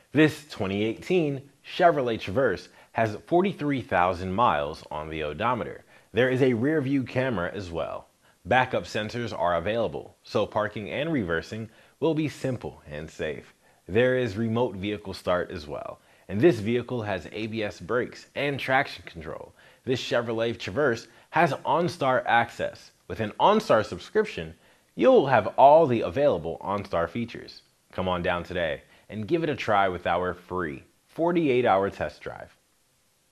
This 2018 Chevrolet Traverse has 43,000 miles on the odometer. There is a rear view camera as well. Backup sensors are available, so parking and reversing will be simple and safe. There is remote vehicle start as well, and this vehicle has ABS brakes and traction control. This Chevrolet Traverse has OnStar access. With an OnStar subscription, you'll have all the available OnStar features. Come on down today and give it a try with our free 48-hour test drive.